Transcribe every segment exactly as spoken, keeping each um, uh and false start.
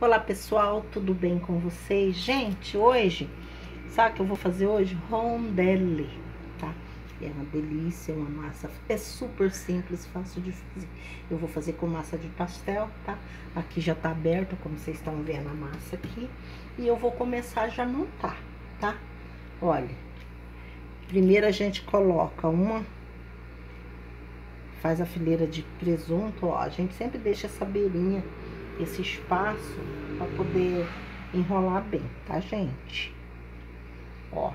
Olá pessoal, tudo bem com vocês? Gente, hoje, sabe o que eu vou fazer hoje? Rondelli, tá? É uma delícia, uma massa, é super simples, fácil de fazer. Eu vou fazer com massa de pastel, tá? Aqui já tá aberta, como vocês estão vendo a massa aqui. E eu vou começar já a montar, tá? Olha, primeiro a gente coloca uma... Faz a fileira de presunto, ó. A gente sempre deixa essa beirinha, esse espaço, pra poder enrolar bem, tá, gente? Ó.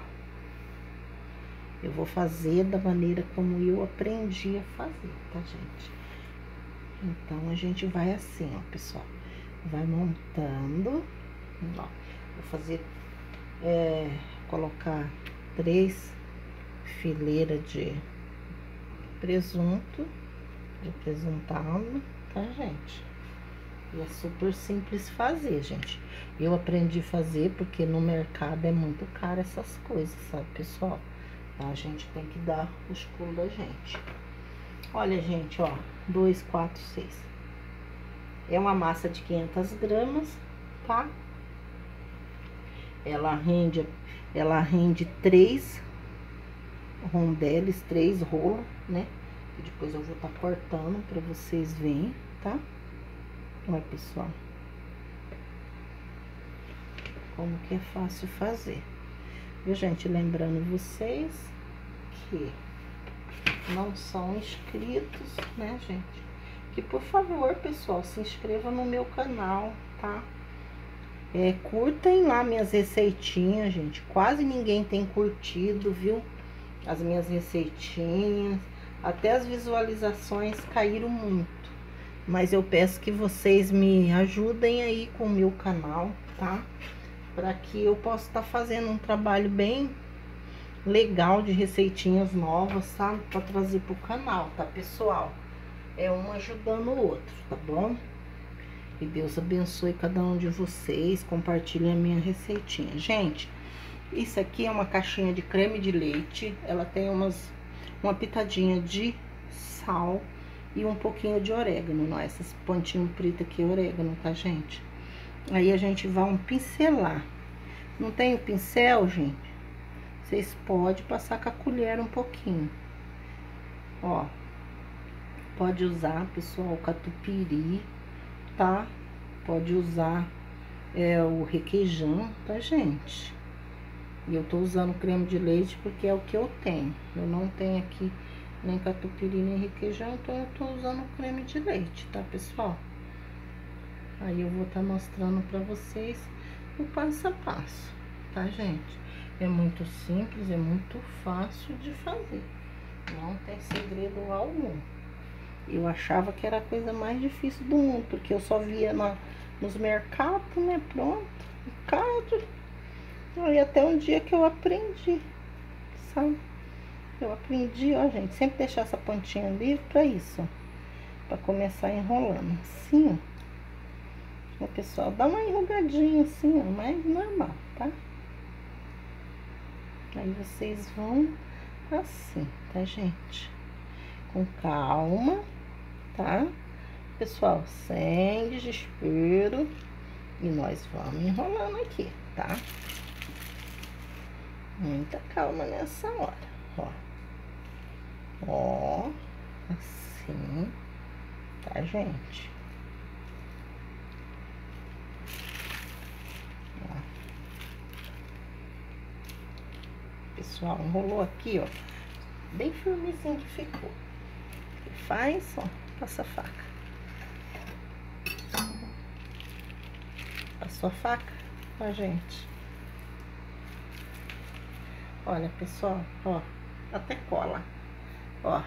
Eu vou fazer da maneira como eu aprendi a fazer, tá, gente? Então, a gente vai assim, ó, pessoal. Vai montando, ó. Vou fazer, é, colocar três fileiras de presunto, de presuntado, tá, gente? E é super simples fazer, gente. Eu aprendi a fazer porque no mercado é muito caro essas coisas, sabe, pessoal? Então, a gente tem que dar os pulos da gente. Olha, gente, ó, dois, quatro, seis. É uma massa de quinhentas gramas, tá? Ela rende, ela rende três rondeles, três rolos, né? E depois eu vou estar tá cortando pra vocês verem, tá? Olha, pessoal, como que é fácil fazer. Viu, gente? Lembrando vocês que não são inscritos, né, gente? Que, por favor, pessoal, se inscreva no meu canal, tá? É, curtem lá minhas receitinhas, gente. Quase ninguém tem curtido, viu? As minhas receitinhas. Até as visualizações caíram muito. Mas eu peço que vocês me ajudem aí com o meu canal, tá? Para que eu possa estar tá fazendo um trabalho bem legal de receitinhas novas, sabe? Para trazer pro canal, tá, pessoal? É um ajudando o outro, tá bom? E Deus abençoe cada um de vocês. Compartilhem a minha receitinha. Gente, isso aqui é uma caixinha de creme de leite. Ela tem umas, uma pitadinha de sal e um pouquinho de orégano, não? Essas pontinhas pretas aqui é orégano, tá, gente? Aí a gente vai pincelar. Não tem o pincel, gente? Vocês podem passar com a colher um pouquinho. Ó. Pode usar, pessoal, o catupiry, tá? Pode usar é, o requeijão, tá, gente? E eu tô usando creme de leite porque é o que eu tenho. Eu não tenho aqui nem catupiry, nem requeijão, então eu tô usando creme de leite, tá, pessoal? Aí eu vou estar tá mostrando pra vocês o passo a passo, tá, gente? É muito simples, é muito fácil de fazer. Não tem segredo algum. Eu achava que era a coisa mais difícil do mundo, porque eu só via na, nos mercados, né? Pronto, mercado. Aí até um dia que eu aprendi, sabe? Eu aprendi, ó, gente, sempre deixar essa pontinha livre pra isso, ó. Pra começar enrolando, assim, ó. O pessoal dá uma enrugadinha assim, ó, mais normal, tá? Aí vocês vão assim, tá, gente? Com calma, tá? Pessoal, sem desespero. E nós vamos enrolando aqui, tá? Muita calma nessa hora, ó. Ó, assim, tá, gente? Ó. Pessoal, enrolou aqui, ó, bem firmezinho que ficou. E faz, ó, passa a faca. Passou a faca, ó, gente. Olha, pessoal, ó, até cola. Ó.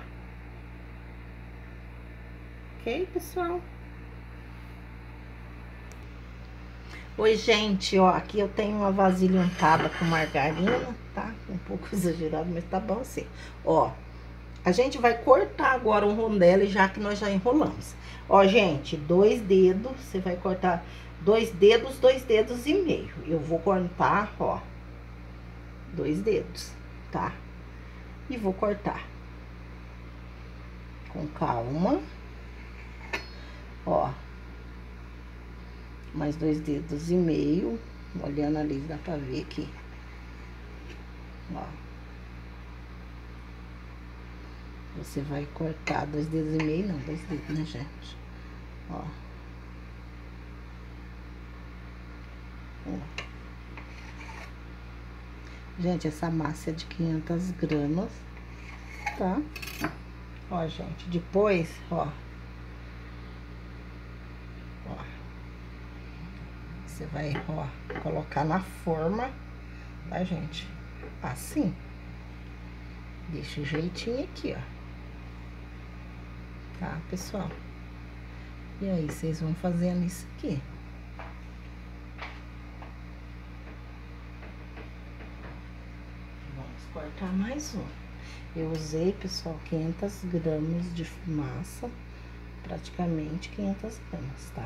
Ok, pessoal? Oi, gente, ó, aqui eu tenho uma vasilha untada com margarina, tá? Um pouco exagerado, mas tá bom assim. Ó, a gente vai cortar agora um rondelli, já que nós já enrolamos. Ó, gente, dois dedos, você vai cortar dois dedos, dois dedos e meio. Eu vou cortar, ó, dois dedos, tá? E vou cortar com calma, ó, mais dois dedos e meio. Olhando ali, dá pra ver aqui. Ó. Você vai cortar dois dedos e meio, não, dois dedos, né, gente? Ó. Ó. Gente, essa massa é de quinhentas gramas, tá? Ó, gente, depois, ó. Ó. Você vai, ó, colocar na forma, tá, gente? Assim. Deixa o jeitinho aqui, ó. Tá, pessoal? E aí, vocês vão fazendo isso aqui. Vamos cortar mais um. Eu usei, pessoal, quinhentas gramas de massa, praticamente quinhentas gramas, tá?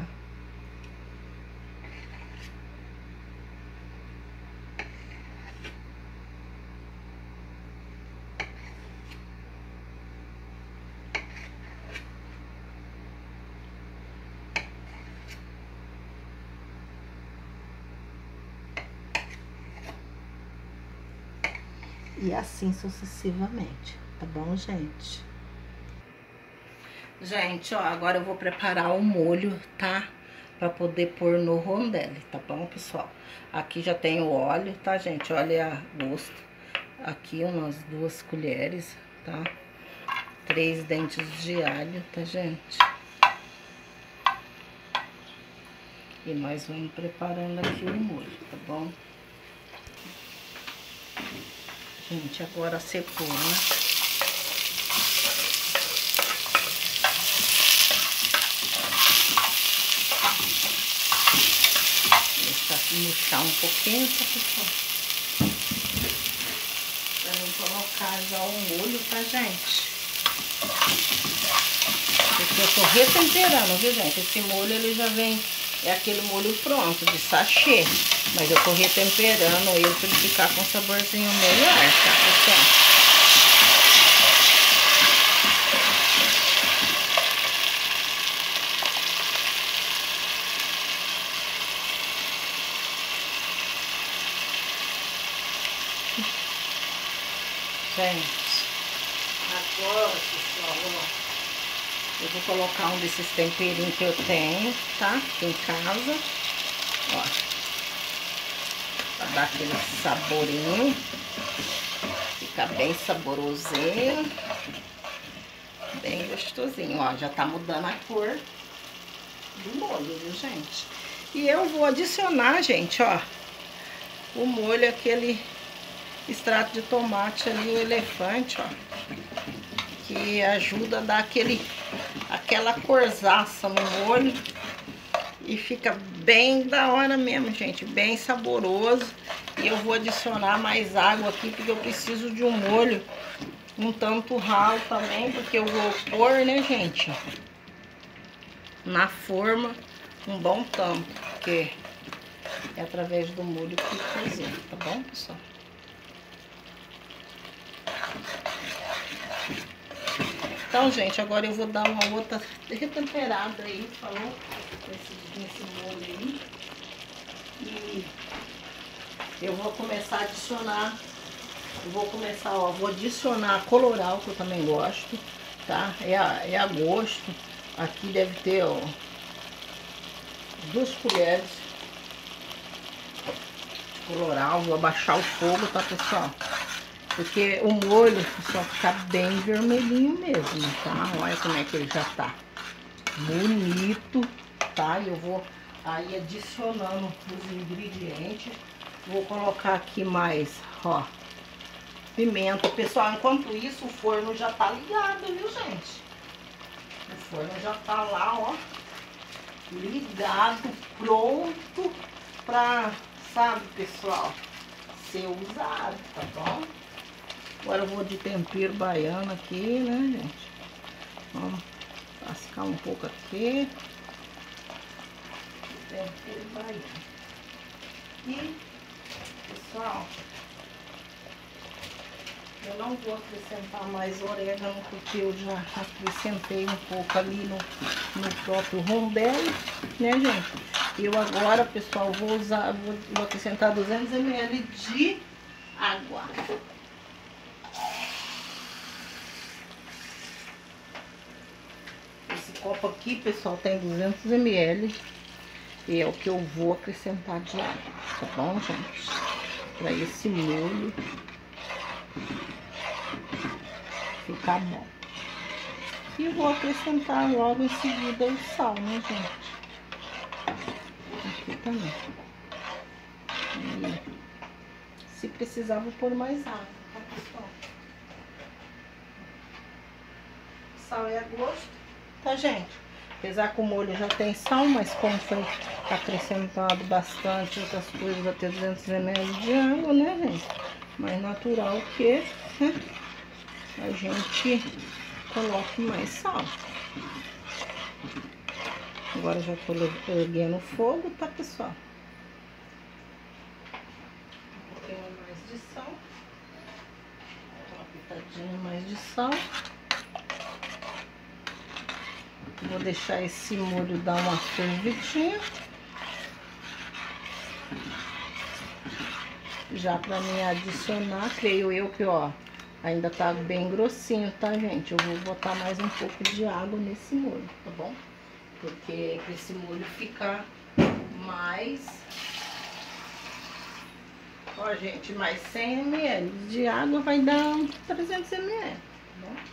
E assim sucessivamente, tá bom, gente? Gente, ó, agora eu vou preparar o molho, tá? Pra poder pôr no rondelli, tá bom, pessoal? Aqui já tem o óleo, tá, gente? Olha a gosto. Aqui umas duas colheres, tá? Três dentes de alho, tá, gente? E nós vamos preparando aqui o molho, tá bom? Gente, agora a cebola. Deixa murchar um pouquinho, tá, pessoal? Pra não colocar já o molho, tá, gente? Porque eu tô retemperando, viu, gente? Esse molho, ele já vem... É aquele molho pronto, de sachê. Mas eu tô retemperando ele pra ele ficar com um saborzinho melhor, tá, pessoal? Gente, agora, pessoal, ó. Eu vou colocar um desses temperinhos que eu tenho, tá? Aqui em casa. Ó. Pra dar aquele saborinho. Fica bem saborosinho. Bem gostosinho, ó. Já tá mudando a cor do molho, viu, gente? E eu vou adicionar, gente, ó. O molho, aquele extrato de tomate ali, o elefante, ó. Que ajuda a dar aquele, aquela corzaça no molho. E fica bem da hora mesmo, gente. Bem saboroso. E eu vou adicionar mais água aqui, porque eu preciso de um molho um tanto ralo também. Porque eu vou pôr, né, gente, na forma um bom tanto. Porque é através do molho que cozinha, tá bom, pessoal? Então, gente, agora eu vou dar uma outra retemperada aí, falou? Nesse, nesse molho aí. E eu vou começar a adicionar, eu vou começar, ó, vou adicionar colorau, que eu também gosto, tá? É a, é a gosto. Aqui deve ter, ó, duas colheres de colorau. Vou abaixar o fogo, tá, pessoal? Porque o molho, pessoal, fica bem vermelhinho mesmo, tá? Olha como é que ele já tá bonito, tá? E eu vou aí adicionando os ingredientes. Vou colocar aqui mais, ó, pimenta. Pessoal, enquanto isso, o forno já tá ligado, viu, gente? O forno já tá lá, ó, ligado, pronto pra, sabe, pessoal, ser usado, tá bom? Agora eu vou de tempero baiano aqui, né, gente? Vamos lascar um pouco aqui. Tempero baiano. E, pessoal, eu não vou acrescentar mais orégano, porque eu já acrescentei um pouco ali no, no próprio rondelli, né, gente? Eu agora, pessoal, vou usar, vou, vou acrescentar duzentos mililitros de água. Esse copo aqui, pessoal, tem duzentos mililitros e é o que eu vou acrescentar de água, tá bom, gente? Para esse molho ficar bom. E eu vou acrescentar logo em seguida o sal, né, gente? Aqui também. E se precisar, vou pôr mais água, tá, pessoal? Sal é a gosto, tá, gente? Apesar que o molho já tem sal, mas como foi acrescentado bastante outras coisas, até duzentos mililitros de água, né, gente? Mais natural que, né, a gente coloque mais sal. Agora já tô erguendo o fogo, tá, pessoal? Um pouquinho mais de sal. Uma pitadinha mais de sal. Vou deixar esse molho dar uma fervidinha. Já pra mim adicionar, creio eu que, ó, ainda tá bem grossinho, tá, gente? Eu vou botar mais um pouco de água nesse molho, tá bom? Porque pra esse molho ficar mais... Ó, gente, mais cem mililitros de água vai dar uns trezentos mililitros, tá bom?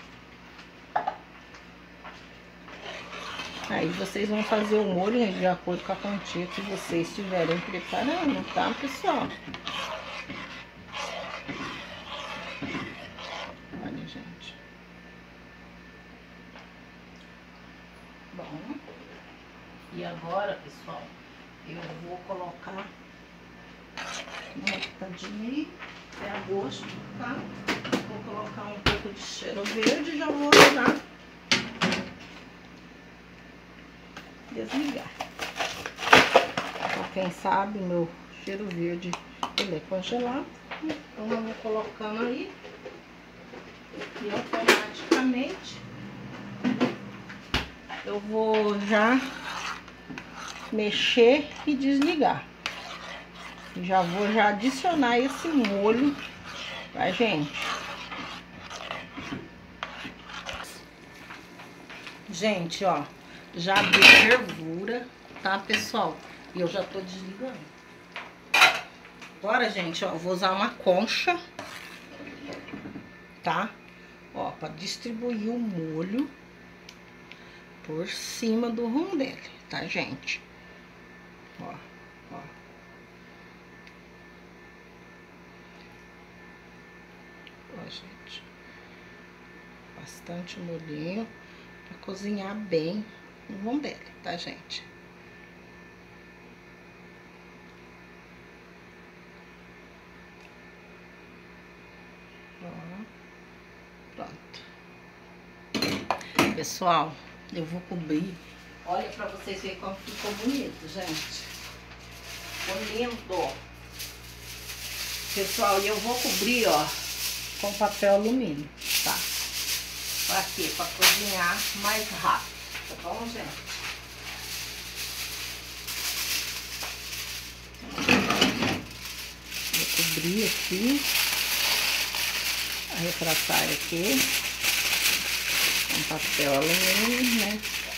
Aí vocês vão fazer o molho de acordo com a quantia que vocês estiverem preparando, tá, pessoal? Olha, gente. Bom. E agora, pessoal, eu vou colocar uma pitadinha aí, é a gosto, tá? Vou colocar um pouco de cheiro verde e já vou já desligar. Pra quem sabe, meu cheiro verde, ele é congelado, então eu vou colocando aí e automaticamente eu vou já mexer e desligar. Já vou já adicionar esse molho pra gente. Gente, ó, já abriu fervura, tá, pessoal? E eu já tô desligando. Agora, gente, ó, vou usar uma concha, tá? Ó, pra distribuir o molho por cima do rondelli, tá, gente? Ó, ó. Ó, gente. Bastante molhinho pra cozinhar bem o rondelli, tá, gente? Ó, pronto. Pessoal, eu vou cobrir. Olha pra vocês verem como ficou bonito, gente. Ficou lindo. Pessoal, e eu vou cobrir, ó, com papel alumínio, tá? Pra quê? Pra cozinhar mais rápido, tá bom, gente? Vou cobrir aqui, a refratária aqui, com papel alumínio, né?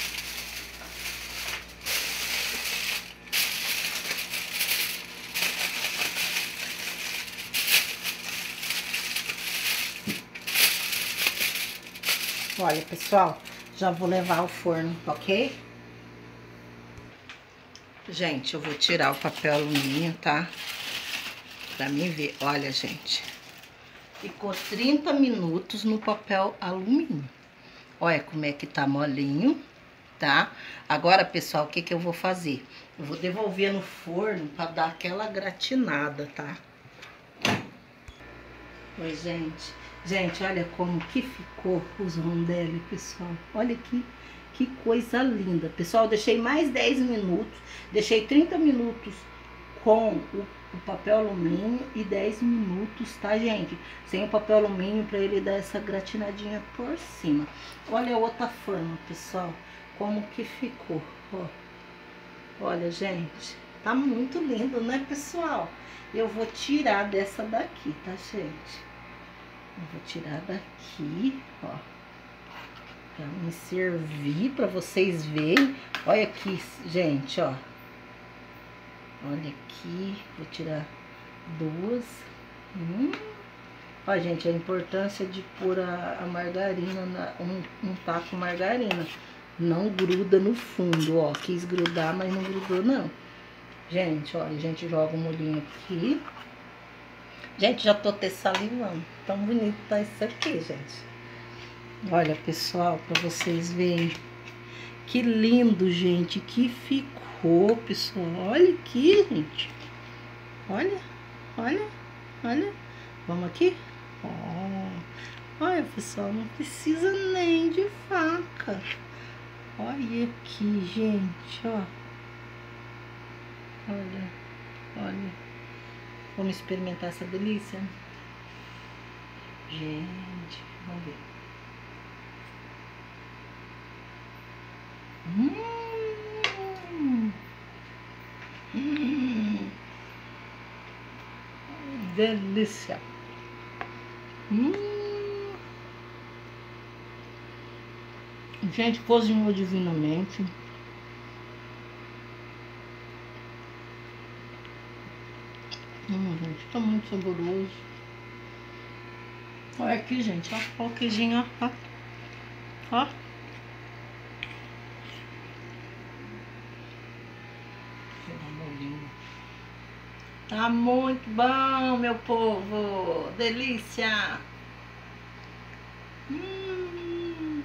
Olha, pessoal, já vou levar ao forno, ok? Gente, eu vou tirar o papel alumínio, tá? Pra mim ver. Olha, gente. Ficou trinta minutos no papel alumínio. Olha como é que tá molinho, tá? Agora, pessoal, o que que eu vou fazer? Eu vou devolver no forno pra dar aquela gratinada, tá? Oi, gente. Gente, olha como que ficou os rondelli, pessoal. Olha aqui, que coisa linda. Pessoal, eu deixei mais dez minutos. Deixei trinta minutos com o, o papel alumínio e dez minutos, tá, gente? Sem o papel alumínio pra ele dar essa gratinadinha por cima. Olha a outra forma, pessoal, como que ficou, ó. Olha, gente, tá muito lindo, né, pessoal? Eu vou tirar dessa daqui, tá, gente? Eu vou tirar daqui, ó, pra me servir, pra vocês verem. Olha aqui, gente, ó. Olha aqui, vou tirar duas. Hum. Ó, gente, a importância de pôr a, a margarina, na, um, um taco margarina. Não gruda no fundo, ó. Quis grudar, mas não grudou, não. Gente, ó, a gente joga o molhinho aqui. Gente, já tô até salivando. Tão bonito tá isso aqui, gente. Olha, pessoal, pra vocês verem. Que lindo, gente, que ficou, pessoal. Olha aqui, gente. Olha, olha, olha. Vamos aqui? Ó. Olha, pessoal, não precisa nem de faca. Olha aqui, gente, ó. Olha, olha. Vamos experimentar essa delícia? Gente, vamos ver. Hum, hum, delícia. Hum. Gente, cozinhou divinamente. Hum, gente, tá muito saboroso. Olha aqui, gente, ó, ó o queijinho, ó, ó. Ó. Tá muito bom, meu povo. Delícia. Hum.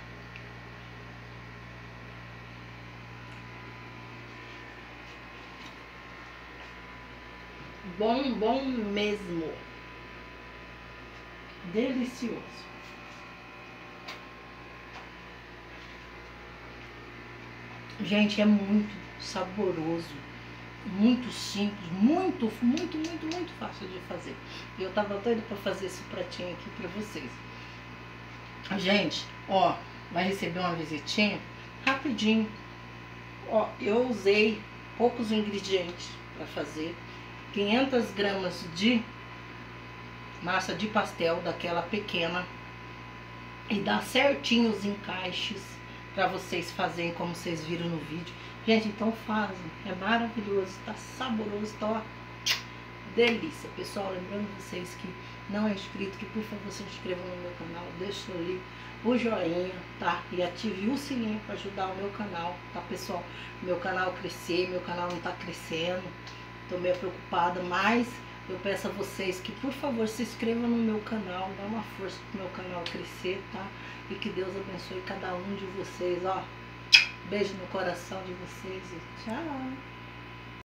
Bom, bom mesmo. Delicioso. Gente, é muito saboroso. Muito simples, muito, muito, muito, muito fácil de fazer. E eu tava doida pra fazer esse pratinho aqui pra vocês. Gente, ó, vai receber uma visitinha rapidinho. Ó, eu usei poucos ingredientes pra fazer. quinhentas gramas de massa de pastel, daquela pequena. E dá certinho os encaixes pra vocês fazerem como vocês viram no vídeo. Gente, então fazem, é maravilhoso, tá saboroso, tá ó, delícia. Pessoal, lembrando vocês que não é inscrito, que por favor se inscrevam no meu canal, deixa ali o joinha, tá? E ative o sininho para ajudar o meu canal, tá, pessoal? Meu canal crescer, meu canal não tá crescendo, tô meio preocupada, mas eu peço a vocês que por favor se inscrevam no meu canal, dá uma força pro meu canal crescer, tá? E que Deus abençoe cada um de vocês, ó. Beijo no coração de vocês e tchau!